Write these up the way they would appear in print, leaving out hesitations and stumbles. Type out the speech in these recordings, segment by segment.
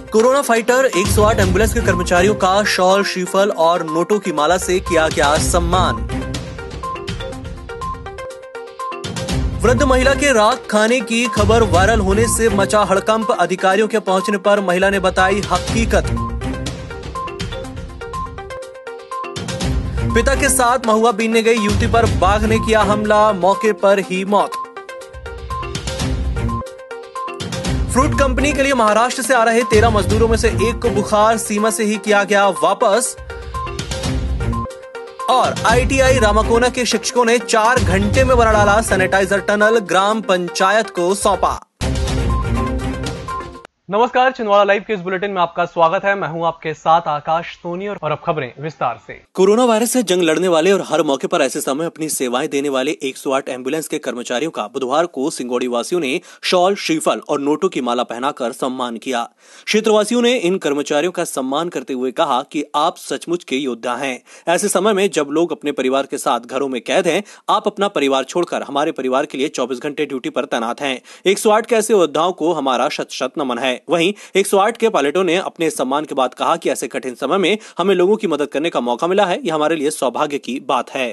Corona fighter 108 ambulance के कर्मचारियों का शॉल, श्रीफल और नोटों की माला से किया गया सम्मान। वृद्ध महिला के राख खाने की खबर वायरल होने से मचा हड़कंप। अधिकारियों के पहुंचने पर महिला ने बताई हकीकत। पिता के साथ महुआ बीनने गई युवती पर बाघ ने किया हमला, मौके पर ही मौत। फ्रूट कंपनी के लिए महाराष्ट्र से आ रहे 13 मजदूरों में से एक को बुखार, सीमा से ही किया गया वापस। और ITI रामाकोना के शिक्षकों ने 4 घंटे में बना डाला सैनिटाइजर टनल, ग्राम पंचायत को सौंपा। नमस्कार, छिंदवाड़ा लाइव के इस बुलेटिन में आपका स्वागत है। मैं हूं आपके साथ आकाश सोनी और अब खबरें विस्तार से। कोरोना वायरस से जंग लड़ने वाले और हर मौके पर ऐसे समय अपनी सेवाएं देने वाले 108 एम्बुलेंस के कर्मचारियों का बुधवार को सिंगोड़ी वासियों ने शॉल, श्रीफल और नोटों की माला पहनाकर सम्मान किया। क्षेत्रवासियों ने इन कर्मचारियों का सम्मान करते हुए कहा कि आप सचमुच के योद्धा हैं। ऐसे समय में जब लोग अपने परिवार के साथ घरों में कैद हैं, आप अपना परिवार छोड़कर हमारे परिवार के लिए 24 घंटे ड्यूटी पर तैनात हैं। 108 के ऐसे योद्धाओं को हमारा शत शत नमन है। वहीं 108 के पायलटों ने अपने सम्मान के बाद कहा कि ऐसे कठिन समय में हमें लोगों की मदद करने का मौका मिला है, यह हमारे लिए सौभाग्य की बात है।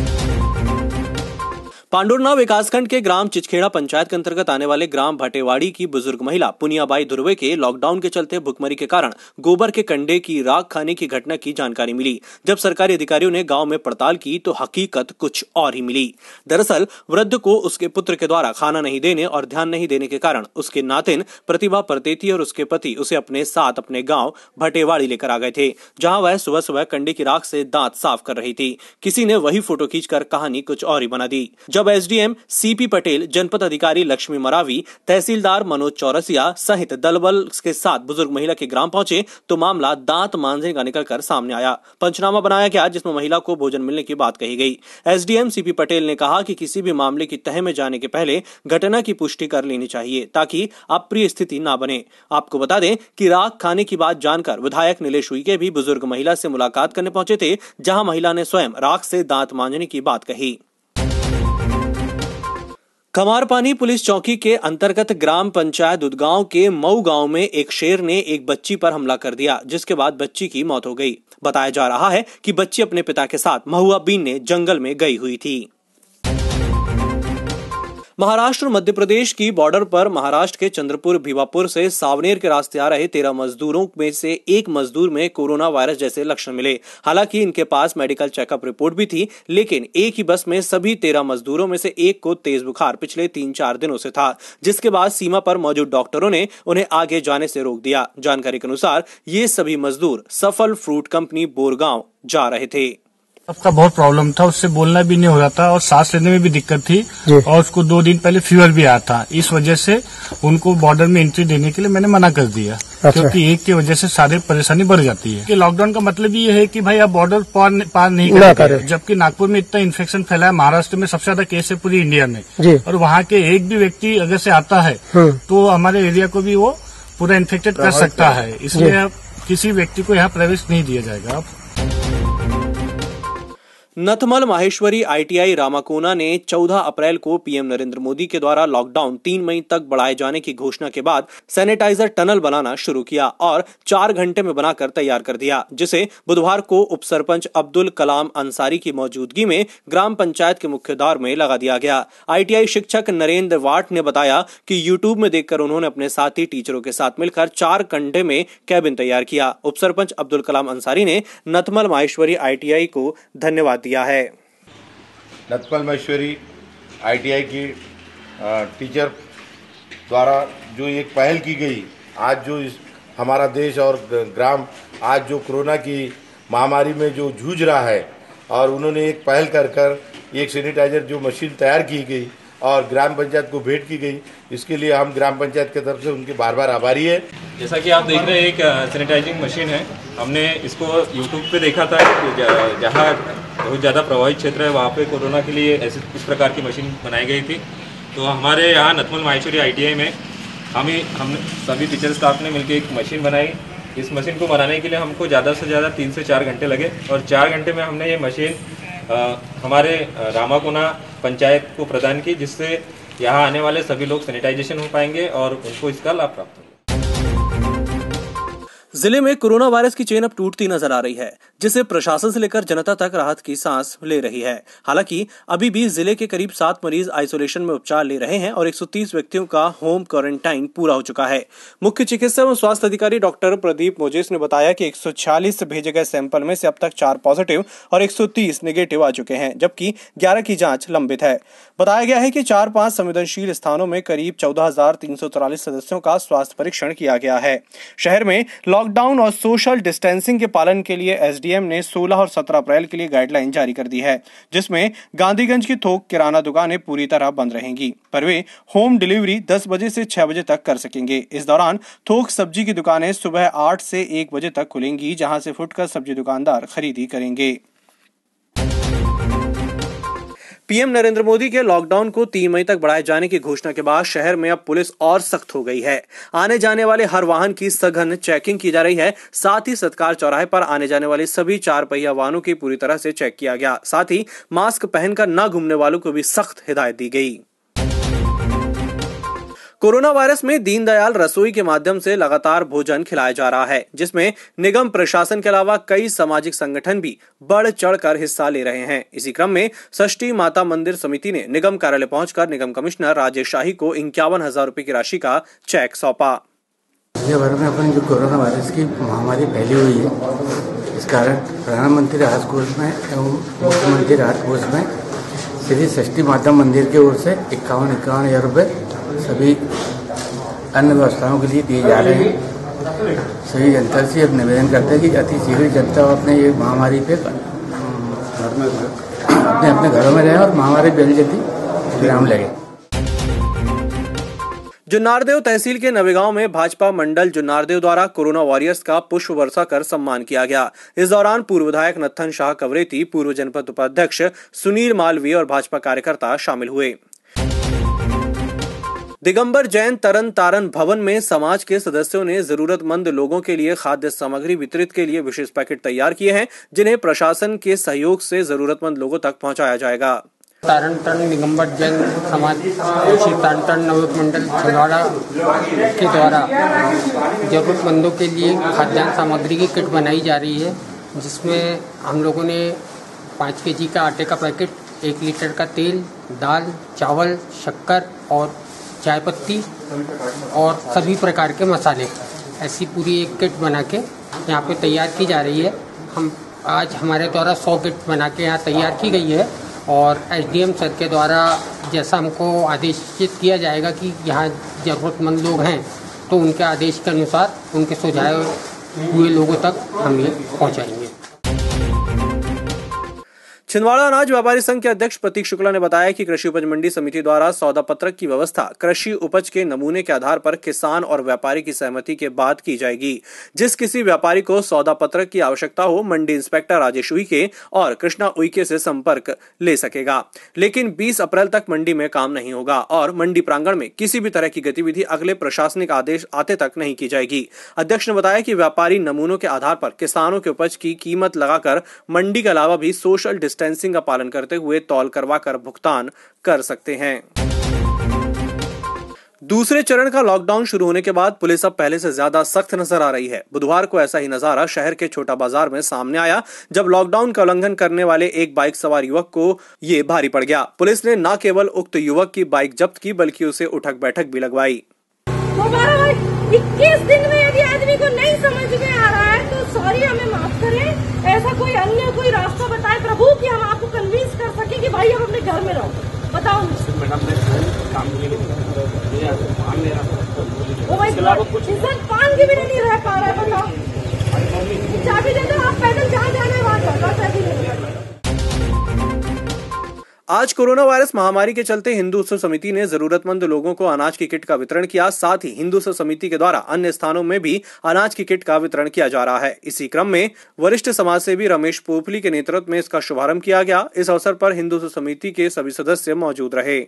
पांडुरनाव विकासखंड के ग्राम चिचखेड़ा पंचायत के अंतर्गत आने वाले ग्राम भटेवाड़ी की बुजुर्ग महिला पुनियाबाई धुर्वे के लॉकडाउन के चलते भुखमरी के कारण गोबर के कंडे की राख खाने की घटना की जानकारी मिली। जब सरकारी अधिकारियों ने गांव में पड़ताल की तो हकीकत कुछ और ही मिली। दरअसल वृद्ध को उसके पुत्र के द्वारा खाना नहीं देने और ध्यान नहीं देने के कारण उसके नातिन प्रतिभा परतेती और उसके पति उसे अपने साथ अपने गाँव भटेवाड़ी लेकर आ गए थे, जहाँ वह सुबह सुबह कंडे की राख से दांत साफ कर रही थी। किसी ने वही फोटो खींचकर कहानी कुछ और ही बना दी। जब SDM CP पटेल, जनपद अधिकारी लक्ष्मी मरावी, तहसीलदार मनोज चौरसिया सहित दलबल के साथ बुजुर्ग महिला के ग्राम पहुंचे तो मामला दांत मांझने का निकलकर सामने आया। पंचनामा बनाया गया जिसमें महिला को भोजन मिलने की बात कही गई। SDM CP पटेल ने कहा कि किसी भी मामले की तह में जाने के पहले घटना की पुष्टि कर लेनी चाहिए ताकि अप्रिय स्थिति न बने। आपको बता दें कि राख खाने की बात जानकर विधायक नीलेश उइके भी बुजुर्ग महिला से मुलाकात करने पहुंचे थे, जहां महिला ने स्वयं राख से दांत मांझने की बात कही। कमारपानी पुलिस चौकी के अंतर्गत ग्राम पंचायत दुधगांव के मऊ गांव में एक शेर ने एक बच्ची पर हमला कर दिया, जिसके बाद बच्ची की मौत हो गई। बताया जा रहा है कि बच्ची अपने पिता के साथ महुआ बीनने जंगल में गई हुई थी। महाराष्ट्र और मध्य प्रदेश की बॉर्डर पर महाराष्ट्र के चंद्रपुर भीवापुर से सावनेर के रास्ते आ रहे 13 मजदूरों में से एक मजदूर में कोरोना वायरस जैसे लक्षण मिले। हालांकि इनके पास मेडिकल चेकअप रिपोर्ट भी थी, लेकिन एक ही बस में सभी 13 मजदूरों में से एक को तेज बुखार पिछले 3-4 दिनों से था, जिसके बाद सीमा पर मौजूद डॉक्टरों ने उन्हें आगे जाने से रोक दिया। जानकारी के अनुसार ये सभी मजदूर सफल फ्रूट कंपनी बोरगांव जा रहे थे। सबका बहुत प्रॉब्लम था, उससे बोलना भी नहीं हो रहा था और सांस लेने में भी दिक्कत थी और उसको 2 दिन पहले फीवर भी आया था। इस वजह से उनको बॉर्डर में एंट्री देने के लिए मैंने मना कर दिया। अच्छा। क्योंकि एक की वजह से सारे परेशानी बढ़ जाती है। कि लॉकडाउन का मतलब ये है कि भाई आप बॉर्डर पार नहीं करें, जबकि नागपुर में इतना इन्फेक्शन फैला है। महाराष्ट्र में सबसे ज्यादा केस है पूरी इंडिया में, और वहाँ के एक भी व्यक्ति अगर से आता है तो हमारे एरिया को भी वो पूरा इन्फेक्टेड कर सकता है। इसलिए किसी व्यक्ति को यहाँ प्रवेश नहीं दिया जाएगा। नथमल माहेश्वरी ITI रामाकोना ने 14 अप्रैल को PM नरेंद्र मोदी के द्वारा लॉकडाउन 3 मई तक बढ़ाए जाने की घोषणा के बाद सैनिटाइजर टनल बनाना शुरू किया और 4 घंटे में बनाकर तैयार कर दिया, जिसे बुधवार को उप सरपंच अब्दुल कलाम अंसारी की मौजूदगी में ग्राम पंचायत के मुख्य द्वार में लगा दिया गया। ITI शिक्षक नरेंद्र वाट ने बताया कि YouTube में देखकर उन्होंने अपने साथी टीचरों के साथ मिलकर 4 घंटे में कैबिन तैयार किया। उप सरपंच अब्दुल कलाम अंसारी ने नथमल माहेश्वरी ITI को धन्यवाद दिया है। नथमल माहेश्वरी ITI की टीचर द्वारा जो एक पहल की गई, आज जो हमारा देश और ग्राम आज जो कोरोना की महामारी में जो जूझ रहा है, और उन्होंने एक पहल कर एक सैनिटाइजर जो मशीन तैयार की गई और ग्राम पंचायत को भेंट की गई, इसके लिए हम ग्राम पंचायत की तरफ से उनके बार बार आभारी है। जैसा कि आप देख रहे हैं, एक सैनिटाइजिंग मशीन है। हमने इसको YouTube पे देखा था कि जहाँ बहुत ज़्यादा प्रभावित क्षेत्र है वहाँ पे कोरोना के लिए इस प्रकार की मशीन बनाई गई थी। तो हमारे यहाँ नथमल माहेश्वरी ITI में हम सभी टीचर स्टाफ ने मिलकर एक मशीन बनाई। इस मशीन को बनाने के लिए हमको ज़्यादा से ज़्यादा 3 से 4 घंटे लगे और 4 घंटे में हमने ये मशीन हमारे रामाकोना पंचायत को प्रदान की, जिससे यहाँ आने वाले सभी लोग सैनिटाइजेशन हो पाएंगे और उनको इसका लाभ प्राप्त होगा। जिले में कोरोना वायरस की चेन अब टूटती नजर आ रही है, जिसे प्रशासन से लेकर जनता तक राहत की सांस ले रही है। हालांकि अभी भी जिले के करीब 7 मरीज आइसोलेशन में उपचार ले रहे हैं और 130 व्यक्तियों का होम क्वारंटाइन पूरा हो चुका है। मुख्य चिकित्सा एवं स्वास्थ्य अधिकारी डॉक्टर प्रदीप मोजेस ने बताया कि 146 भेजे गए सैंपल में से अब तक 4 पॉजिटिव और 130 नेगेटिव आ चुके हैं, जबकि 11 की जांच लंबित है। बताया गया है कि 4-5 संवेदनशील स्थानों में करीब 14,343 सदस्यों का स्वास्थ्य परीक्षण किया गया है। शहर में लॉकडाउन और सोशल डिस्टेंसिंग के पालन के लिए एसडीएम ने 16 और 17 अप्रैल के लिए गाइडलाइन जारी कर दी है, जिसमें गांधीगंज की थोक किराना दुकानें पूरी तरह बंद रहेंगी, पर वे होम डिलीवरी 10 बजे से 6 बजे तक कर सकेंगे। इस दौरान थोक सब्जी की दुकानें सुबह 8 से 1 बजे तक खुलेंगी, जहां से फुटकर सब्जी दुकानदार खरीदी करेंगे। पीएम नरेंद्र मोदी के लॉकडाउन को 3 मई तक बढ़ाए जाने की घोषणा के बाद शहर में अब पुलिस और सख्त हो गई है। आने जाने वाले हर वाहन की सघन चेकिंग की जा रही है। साथ ही सत्कार चौराहे पर आने जाने वाले सभी 4 पहिया वाहनों की पूरी तरह से चेक किया गया। साथ ही मास्क पहनकर न घूमने वालों को भी सख्त हिदायत दी गई। कोरोना वायरस में दीनदयाल रसोई के माध्यम से लगातार भोजन खिलाया जा रहा है, जिसमें निगम प्रशासन के अलावा कई सामाजिक संगठन भी बढ़ चढ़कर हिस्सा ले रहे हैं। इसी क्रम में षष्ठी माता मंदिर समिति ने निगम कार्यालय पहुंचकर निगम कमिश्नर राजेश शाही को 51,000 रुपए की राशि का चेक सौंपा। दुनिया भर में अपन जो कोरोना वायरस की महामारी फैली हुई है, इस कारण प्रधानमंत्री राहत कोष में एवं मुख्यमंत्री राहत कोष में श्री षष्ठी माता मंदिर की ओर से 51,000 रुपए सभी अन्य व्यवस्थाओं के लिए दिए जा रहे हैं। सभी जनता से अब निवेदन करते हैं कि अति शीघ्र जनता अपने ये महामारी पे अपने घरों में रहे और महामारी जल्दी जल्दी विराम लगे। जुन्नारदेव तहसील के नवेगांव में भाजपा मंडल जुन्नारदेव द्वारा कोरोना वॉरियर्स का पुष्प वर्षा कर सम्मान किया गया। इस दौरान पूर्व विधायक नत्थन शाह कवरेती, पूर्व जनपद उपाध्यक्ष सुनील मालवीय और भाजपा कार्यकर्ता शामिल हुए। दिगंबर जैन तरन तारण भवन में समाज के सदस्यों ने जरूरतमंद लोगों के लिए खाद्य सामग्री वितरित के लिए विशेष पैकेट तैयार किए हैं, जिन्हें प्रशासन के सहयोग से जरूरतमंद लोगों तक पहुंचाया जाएगा। तारण दिगंबर जैन समाज श्री तारण नवयुग मंडल छिंदवाड़ा के द्वारा जरूरतमंदों के लिए खाद्यान्न सामग्री की किट बनाई जा रही है, जिसमें हम लोगों ने 5 kg का आटे का पैकेट, 1 लीटर का तेल, दाल, चावल, शक्कर और चाय पत्ती और सभी प्रकार के मसाले, ऐसी पूरी एक किट बना के यहाँ पे तैयार की जा रही है। हम आज हमारे द्वारा 100 किट बना के यहाँ तैयार की गई है और एसडीएम सर के द्वारा जैसा हमको आदेशित किया जाएगा कि यहाँ ज़रूरतमंद लोग हैं, तो उनके आदेश के अनुसार उनके सुझाए हुए लोगों तक हम ये पहुँचाएंगे। छिंदवाड़ा अनाज व्यापारी संघ के अध्यक्ष प्रतीक शुक्ला ने बताया कि कृषि उपज मंडी समिति द्वारा सौदा पत्रक की व्यवस्था कृषि उपज के नमूने के आधार पर किसान और व्यापारी की सहमति के बाद की जाएगी। जिस किसी व्यापारी को सौदा पत्रक की आवश्यकता हो, मंडी इंस्पेक्टर राजेश उइके और कृष्णा उइके से संपर्क ले सकेगा। लेकिन 20 अप्रैल तक मंडी में काम नहीं होगा और मंडी प्रांगण में किसी भी तरह की गतिविधि अगले प्रशासनिक आदेश आते तक नहीं की जाएगी। अध्यक्ष ने बताया कि व्यापारी नमूनों के आधार पर किसानों के उपज की कीमत लगाकर मंडी के अलावा भी सोशल डिस्टेंसिंग का पालन करते हुए तौल करवाकर भुगतान कर सकते हैं। दूसरे चरण का लॉकडाउन शुरू होने के बाद पुलिस अब पहले से ज्यादा सख्त नजर आ रही है। बुधवार को ऐसा ही नजारा शहर के छोटा बाजार में सामने आया, जब लॉकडाउन का उल्लंघन करने वाले एक बाइक सवार युवक को ये भारी पड़ गया। पुलिस ने न केवल उक्त युवक की बाइक जब्त की, बल्कि उसे उठक बैठक भी लगवाई। 21 दिन में यदि आदमी को नहीं समझ में आ रहा है तो सॉरी, हमें माफ करें। ऐसा कोई अन्य कोई रास्ता बताए प्रभु कि हम आपको कन्विंस कर सके कि भाई हम अपने घर में रहो। बताओ इंसान पान की भी नहीं रह पा रहा है। बताओ, चाबी दे दो, आप पैदल जहाँ जाने वहाँ जाओ। आज कोरोना वायरस महामारी के चलते हिंदू उत्सव समिति ने जरूरतमंद लोगों को अनाज की किट का वितरण किया। साथ ही हिंदू उत्सव समिति के द्वारा अन्य स्थानों में भी अनाज की किट का वितरण किया जा रहा है। इसी क्रम में वरिष्ठ समाजसेवी रमेश पोपली के नेतृत्व में इसका शुभारंभ किया गया। इस अवसर पर हिंदू उत्सव समिति के सभी सदस्य मौजूद रहे।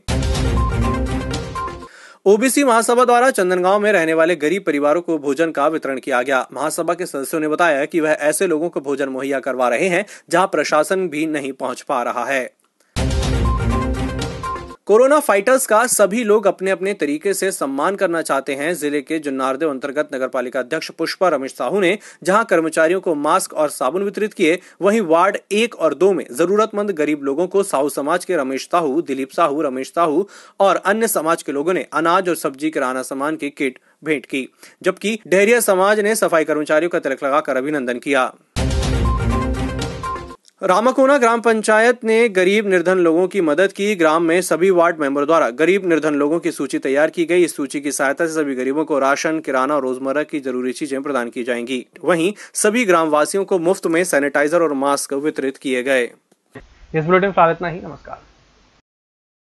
ओबीसी महासभा द्वारा चंदनगांव में रहने वाले गरीब परिवारों को भोजन का वितरण किया गया। महासभा के सदस्यों ने बताया कि वह ऐसे लोगों को भोजन मुहैया करवा रहे हैं जहां प्रशासन भी नहीं पहुंच पा रहा है। कोरोना फाइटर्स का सभी लोग अपने अपने तरीके से सम्मान करना चाहते हैं। जिले के जुन्नारदेव अंतर्गत नगरपालिका अध्यक्ष पुष्पा रमेश साहू ने जहां कर्मचारियों को मास्क और साबुन वितरित किए, वहीं वार्ड 1 और 2 में जरूरतमंद गरीब लोगों को साहू समाज के रमेश साहू, दिलीप साहू, रमेश साहू और अन्य समाज के लोगों ने अनाज और सब्जी किराना सामान की किट भेंट की, जबकि डहरिया समाज ने सफाई कर्मचारियों का तिलक लगाकर अभिनंदन किया। रामाकोना ग्राम पंचायत ने गरीब निर्धन लोगों की मदद की। ग्राम में सभी वार्ड मेंबर द्वारा गरीब निर्धन लोगों की सूची तैयार की गई। इस सूची की सहायता से सभी गरीबों को राशन, किराना और रोजमर्रा की जरूरी चीजें प्रदान की जाएंगी। वहीं सभी ग्राम वासियों को मुफ्त में सैनिटाइजर और मास्क वितरित किए गए। इस बुलेटिन में इतना ही। नमस्कार।